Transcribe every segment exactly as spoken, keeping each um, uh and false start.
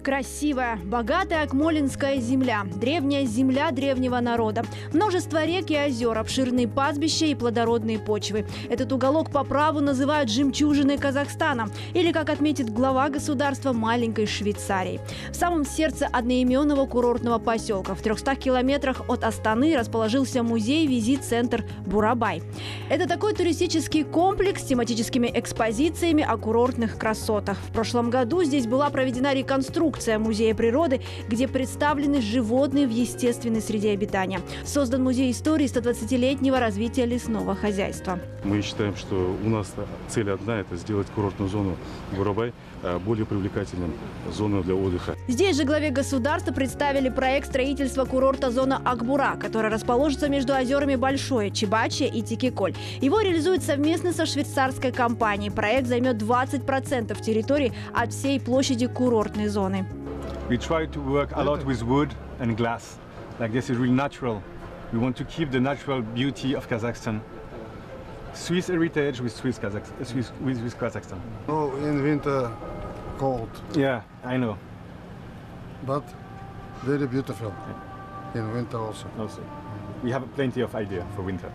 Красивая, богатая Акмолинская земля, древняя земля древнего народа. Множество рек и озер, обширные пастбища и плодородные почвы. Этот уголок по праву называют жемчужиной Казахстана, или, как отметит глава государства, маленькой Швейцарии. В самом сердце одноименного курортного поселка, в трехстах километрах от Астаны, расположился музей-визит-центр Бурабай. Это такой туристический комплекс с тематическими экспозициями о курортных красотах. В прошлом году здесь была проведена реконструкция музея природы, где представлены животные в естественной среде обитания. Создан музей истории стодвадцатилетнего развития лесного хозяйства. Мы считаем, что у нас цель одна – это сделать курортную зону Бурабай более привлекательным зоной для отдыха. Здесь же главе государства представили проект строительства курорта зона Акбура, которая расположится между озерами Большое, Чебачье и Тикиколь. Его реализуют совместно со швейцарской компанией. Проект займет двадцать процентов территории от всей площади курортной зоны. We try to work a lot with wood and glass. Like this is really natural. We want to keep the natural beauty of Kazakhstan. Swiss heritage with Swiss Kazakhstan. Swiss, with, with Kazakhstan. Oh, in winter, cold. Yeah, I know. But very beautiful. In winter also. Also, we have plenty of idea for winter.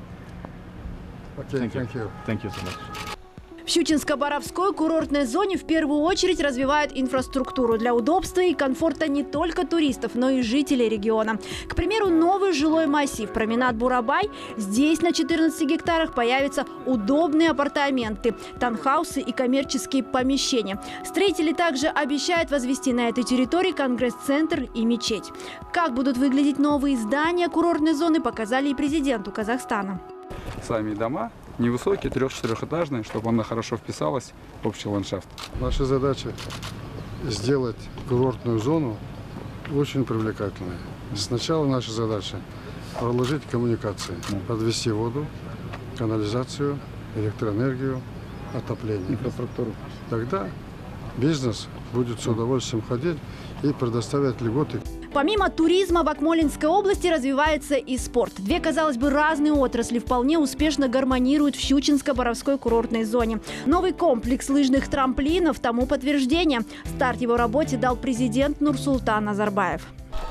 Okay, thank, thank you. you. Thank you so much. В Щучинско-Боровской курортной зоне в первую очередь развивают инфраструктуру для удобства и комфорта не только туристов, но и жителей региона. К примеру, новый жилой массив променад Бурабай. Здесь на четырнадцати гектарах появятся удобные апартаменты, таунхаусы и коммерческие помещения. Строители также обещают возвести на этой территории конгресс-центр и мечеть. Как будут выглядеть новые здания курортной зоны, показали и президенту Казахстана. Сами дома невысокие, трех-четырехэтажные, чтобы она хорошо вписалась в общий ландшафт. Наша задача сделать курортную зону очень привлекательной. Сначала наша задача проложить коммуникации, подвести воду, канализацию, электроэнергию, отопление. Инфраструктуру. Тогда бизнес будет с удовольствием ходить и предоставлять льготы. Помимо туризма в Акмолинской области развивается и спорт. Две, казалось бы, разные отрасли вполне успешно гармонируют в Щучинско-Боровской курортной зоне. Новый комплекс лыжных трамплинов тому подтверждение. Старт его работе дал президент Нурсултан Назарбаев.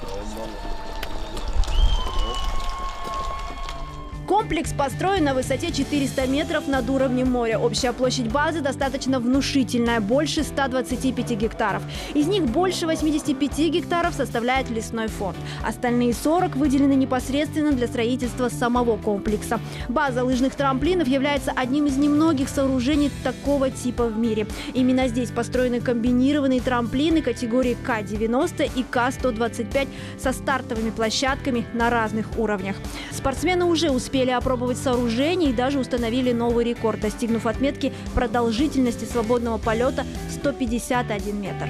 Комплекс построен на высоте четырёхсот метров над уровнем моря. Общая площадь базы достаточно внушительная – больше ста двадцати пяти гектаров. Из них больше восьмидесяти пяти гектаров составляет лесной фонд. Остальные сорок выделены непосредственно для строительства самого комплекса. База лыжных трамплинов является одним из немногих сооружений такого типа в мире. Именно здесь построены комбинированные трамплины категории К девяносто и К сто двадцать пять со стартовыми площадками на разных уровнях. Спортсмены уже успели опробовать сооружение и даже установили новый рекорд, достигнув отметки продолжительности свободного полета сто пятьдесят один метр.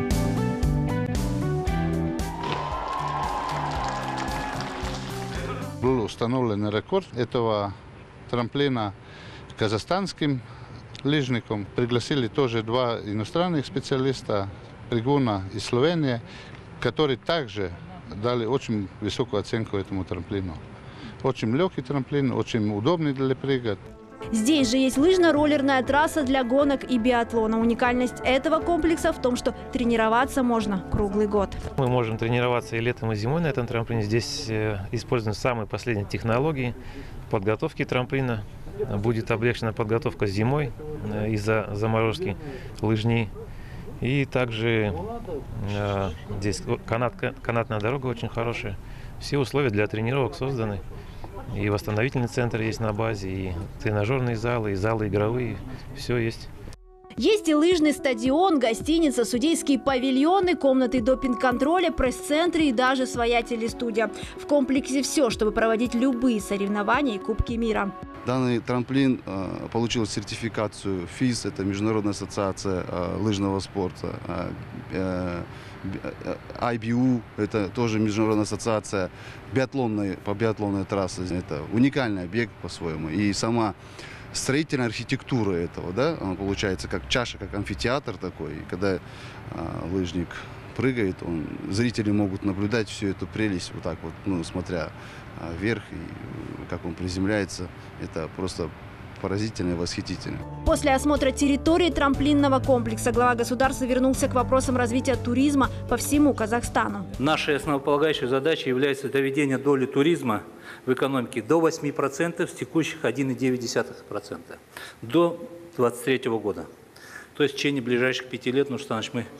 Был установлен рекорд этого трамплина казахстанским лыжникам. Пригласили тоже два иностранных специалиста, Пригуна из Словении, которые также дали очень высокую оценку этому трамплину. Очень легкий трамплин, очень удобный для прыгать. Здесь же есть лыжно-роллерная трасса для гонок и биатлона. Уникальность этого комплекса в том, что тренироваться можно круглый год. Мы можем тренироваться и летом, и зимой на этом трамплине. Здесь используем самые последние технологии подготовки трамплина. Будет облегчена подготовка зимой из-за заморозки лыжней. И также э, здесь канат, канатная дорога очень хорошая. Все условия для тренировок созданы. И восстановительный центр есть на базе, и тренажерные залы, и залы игровые. Все есть. Есть и лыжный стадион, гостиница, судейские павильоны, комнаты допинг-контроля, пресс-центры и даже своя телестудия. В комплексе все, чтобы проводить любые соревнования и Кубки мира. Данный трамплин э, получил сертификацию ФИС, это Международная ассоциация э, лыжного спорта. Э, э, ай би ю, это тоже Международная ассоциация биатлонной, по биатлонной трассе. Это уникальный объект по-своему. И сама строительная архитектура этого, да, она получается как чаша, как амфитеатр такой. И когда э, лыжник прыгает, он, зрители могут наблюдать всю эту прелесть вот так вот, ну, смотря вверх, и как он приземляется. Это просто поразительно и восхитительно. После осмотра территории трамплинного комплекса глава государства вернулся к вопросам развития туризма по всему Казахстану. Нашей основополагающей задачей является доведение доли туризма в экономике до восьми процентов с текущих одной целой девять десятых процента до две тысячи двадцать третьего года. То есть в течение ближайших пяти лет, ну что значит мы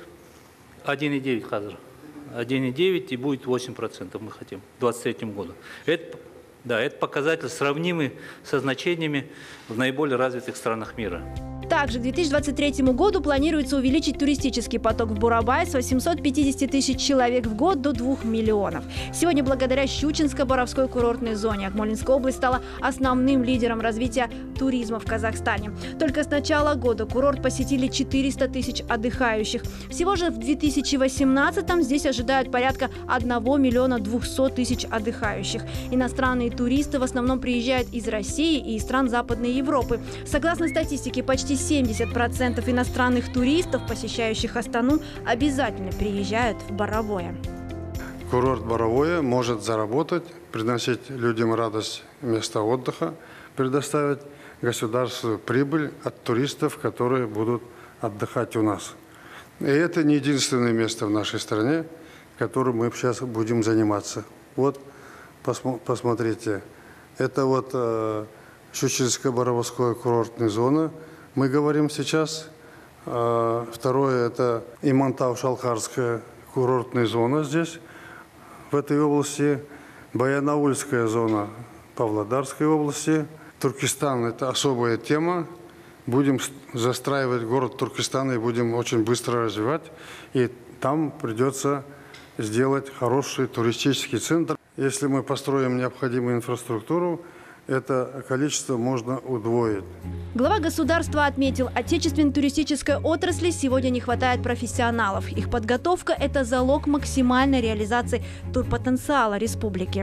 одна целая девять хазар. одна целая девять и будет восемь процентов мы хотим к двадцать третьему году. Это, да, это показатель сравнимый со значениями в наиболее развитых странах мира. Также к две тысячи двадцать третьему году планируется увеличить туристический поток в Бурабай с восьмисот пятидесяти тысяч человек в год до двух миллионов. Сегодня благодаря Щучинско-Боровской курортной зоне Акмолинская область стала основным лидером развития туризма в Казахстане. Только с начала года курорт посетили четыреста тысяч отдыхающих. Всего же в две тысячи восемнадцатом здесь ожидают порядка одного миллиона двухсот тысяч отдыхающих. Иностранные туристы в основном приезжают из России и из стран Западной Европы. Согласно статистике, почти семьдесят процентов иностранных туристов, посещающих Астану, обязательно приезжают в Боровое. Курорт Боровое может заработать, приносить людям радость места отдыха, предоставить государству прибыль от туристов, которые будут отдыхать у нас. И это не единственное место в нашей стране, которым мы сейчас будем заниматься. Вот, посмотрите, это вот э, Щучинско-Боровская курортная зона. Мы говорим сейчас. Второе – это Имантау-Шалхарская курортная зона здесь, в этой области. Баянаульская зона Павлодарской области. Туркестан – это особая тема. Будем застраивать город Туркестан и будем очень быстро развивать. И там придется сделать хороший туристический центр. Если мы построим необходимую инфраструктуру, это количество можно удвоить. Глава государства отметил, отечественной туристической отрасли сегодня не хватает профессионалов. Их подготовка – это залог максимальной реализации турпотенциала республики.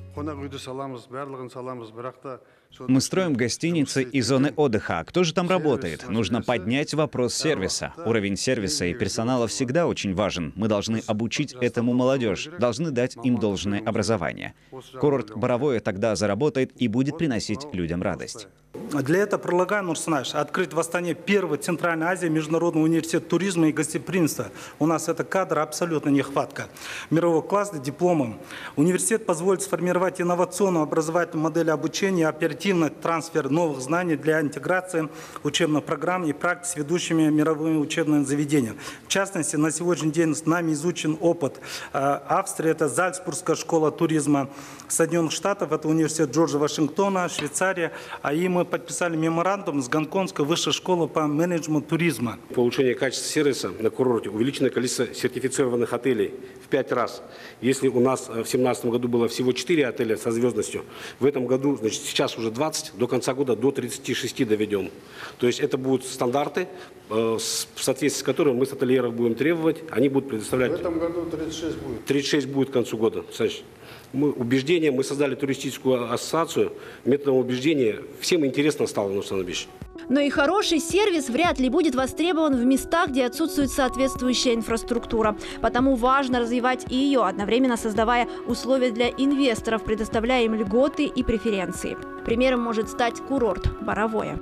Мы строим гостиницы и зоны отдыха. Кто же там работает? Нужно поднять вопрос сервиса. Уровень сервиса и персонала всегда очень важен. Мы должны обучить этому молодежь, должны дать им должное образование. Курорт Боровое тогда заработает и будет приносить людям радость. Для этого предлагаю, Нурсунаевич, открыть в Астане первый в Центральной Азии Международный университет туризма и гостеприимства. У нас это кадр абсолютно нехватка. Мирового класса дипломом. Университет позволит сформировать инновационную образовательную модель обучения и оперативный трансфер новых знаний для интеграции учебных программ и практик с ведущими мировыми учебными заведениями. В частности, на сегодняшний день с нами изучен опыт Австрии, это Зальцбургская школа туризма, Соединенных Штатов, это университет Джорджа Вашингтона, Швейцария, а и мы подписали меморандум с Гонконгской высшей школой по менеджменту туризма. По улучшению качества сервиса на курорте увеличено количество сертифицированных отелей в пять раз. Если у нас в две тысячи семнадцатом году было всего четыре отеля со звездностью, в этом году, значит, сейчас уже двадцать, до конца года до тридцати шести доведем. То есть это будут стандарты, в соответствии с которыми мы с ательеров будем требовать, они будут предоставлять... В этом году тридцать шесть будет. тридцать шесть будет к концу года. Мы, убеждение, мы создали туристическую ассоциацию, методом убеждения всем интересно стало, Нурсултан Абишевич. Но и хороший сервис вряд ли будет востребован в местах, где отсутствует соответствующая инфраструктура. Потому важно развивать и ее, одновременно создавая условия для инвесторов, предоставляя им льготы и преференции. Примером может стать курорт Боровое.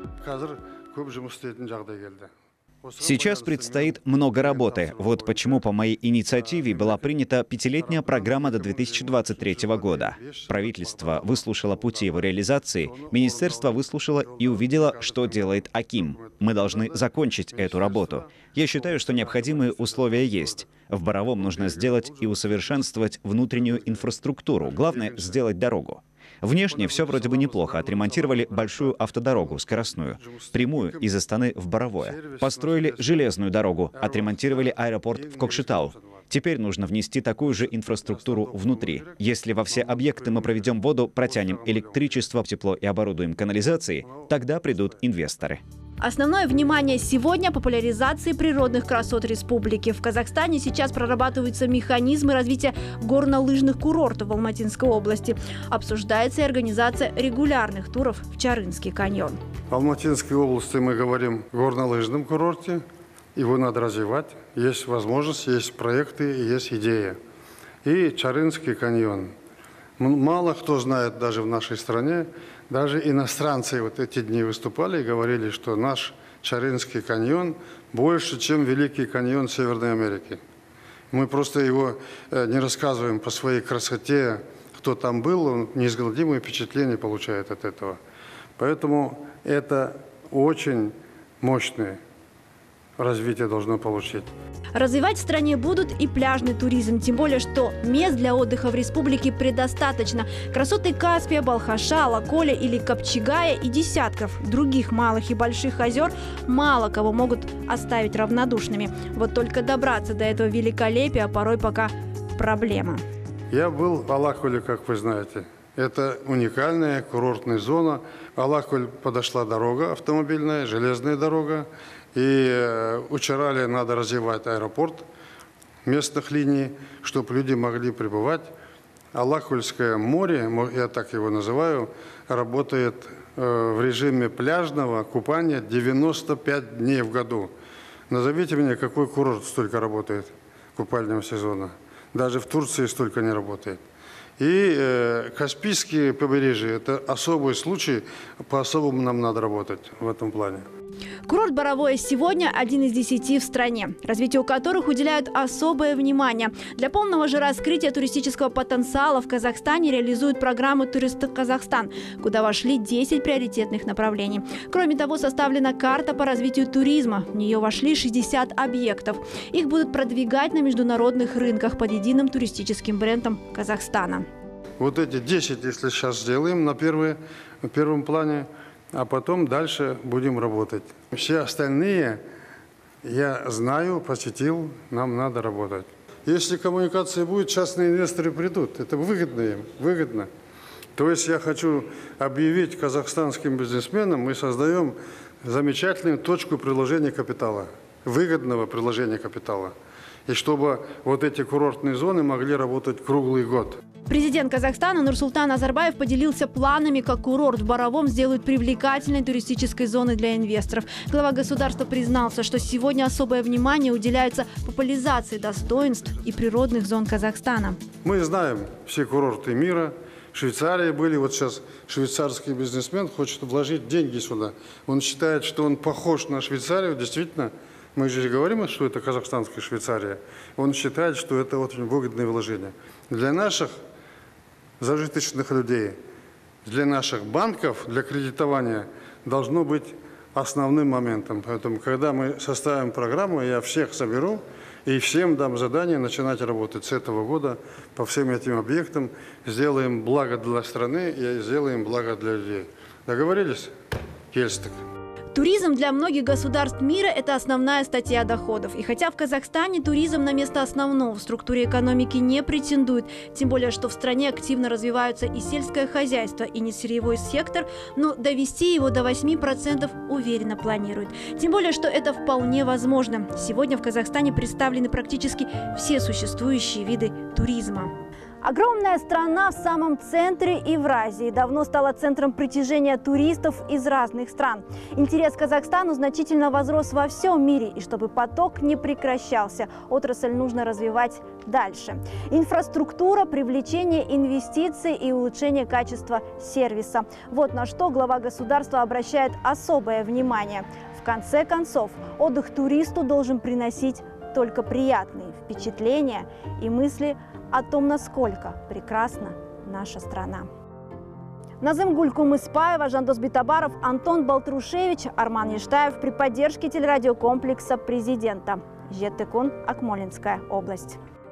Сейчас предстоит много работы. Вот почему по моей инициативе была принята пятилетняя программа до две тысячи двадцать третьего года. Правительство выслушало пути его реализации, министерство выслушало и увидело, что делает Аким. Мы должны закончить эту работу. Я считаю, что необходимые условия есть. В Боровом нужно сделать и усовершенствовать внутреннюю инфраструктуру. Главное — сделать дорогу. Внешне все вроде бы неплохо. Отремонтировали большую автодорогу, скоростную, прямую из Астаны в Боровое. Построили железную дорогу, отремонтировали аэропорт в Кокшетау. Теперь нужно внести такую же инфраструктуру внутри. Если во все объекты мы проведем воду, протянем электричество, тепло и оборудуем канализацией, тогда придут инвесторы. Основное внимание сегодня – популяризации природных красот республики. В Казахстане сейчас прорабатываются механизмы развития горнолыжных курортов в Алматинской области. Обсуждается и организация регулярных туров в Чарынский каньон. В Алматинской области мы говорим о горнолыжном курорте. Его надо развивать. Есть возможность, есть проекты, есть идеи. И Чарынский каньон. Мало кто знает даже в нашей стране, Даже иностранцы вот эти дни выступали и говорили, что наш Чарынский каньон больше, чем Великий каньон Северной Америки. Мы просто его не рассказываем по своей красоте. Кто там был, он неизгладимые впечатления получает от этого. Поэтому это очень мощное развитие должно получить. Развивать в стране будут и пляжный туризм, тем более, что мест для отдыха в республике предостаточно. Красоты Каспия, Балхаша, Лаколя или Копчегая и десятков других малых и больших озер мало кого могут оставить равнодушными. Вот только добраться до этого великолепия порой пока проблема. Я был в Алакуле, как вы знаете. Это уникальная курортная зона. В Алакуль подошла дорога автомобильная, железная дорога. И у Чарали надо развивать аэропорт местных линий, чтобы люди могли прибывать. Алакульское море, я так его называю, работает в режиме пляжного купания девяносто пять дней в году. Назовите мне, какой курорт столько работает купального сезона. Даже в Турции столько не работает. И э, Каспийские побережья – это особый случай, по-особому нам надо работать в этом плане. Курорт Боровое сегодня один из десяти в стране, развитию которых уделяют особое внимание. Для полного же раскрытия туристического потенциала в Казахстане реализуют программу «Турист Казахстан», куда вошли десять приоритетных направлений. Кроме того, составлена карта по развитию туризма. В нее вошли шестьдесят объектов. Их будут продвигать на международных рынках под единым туристическим брендом Казахстана. Вот эти десять, если сейчас сделаем на, первые, на первом плане, а потом дальше будем работать. Все остальные, я знаю, посетил, нам надо работать. Если коммуникация будет, частные инвесторы придут. Это выгодно им, выгодно. То есть я хочу объявить казахстанским бизнесменам, мы создаем замечательную точку приложения капитала, выгодного приложения капитала. И чтобы вот эти курортные зоны могли работать круглый год. Президент Казахстана Нурсултан Назарбаев поделился планами, как курорт в Боровом сделают привлекательной туристической зоной для инвесторов. Глава государства признался, что сегодня особое внимание уделяется популяризации достоинств и природных зон Казахстана. Мы знаем все курорты мира. В Швейцарии были, вот сейчас швейцарский бизнесмен хочет вложить деньги сюда. Он считает, что он похож на Швейцарию, действительно. Мы же говорим, что это казахстанская Швейцария. Он считает, что это очень выгодное вложение. Для наших зажиточных людей, для наших банков, для кредитования должно быть основным моментом. Поэтому, когда мы составим программу, я всех соберу и всем дам задание начинать работать с этого года по всем этим объектам. Сделаем благо для страны и сделаем благо для людей. Договорились? Кельстик. Туризм для многих государств мира – это основная статья доходов. И хотя в Казахстане туризм на место основного в структуре экономики не претендует, тем более, что в стране активно развиваются и сельское хозяйство, и несырьевой сектор, но довести его до восьми процентов уверенно планируют. Тем более, что это вполне возможно. Сегодня в Казахстане представлены практически все существующие виды туризма. Огромная страна в самом центре Евразии давно стала центром притяжения туристов из разных стран. Интерес к Казахстану значительно возрос во всем мире, и чтобы поток не прекращался, отрасль нужно развивать дальше. Инфраструктура, привлечение инвестиций и улучшение качества сервиса. Вот на что глава государства обращает особое внимание. В конце концов, отдых туристу должен приносить только приятные впечатления и мысли о том, насколько прекрасна наша страна. Назым Гулькумыспаева, Жандос Битабаров, Антон Балтрушевич, Арман Ештаев при поддержке телерадиокомплекса президента. Жетыкун, Акмолинская область.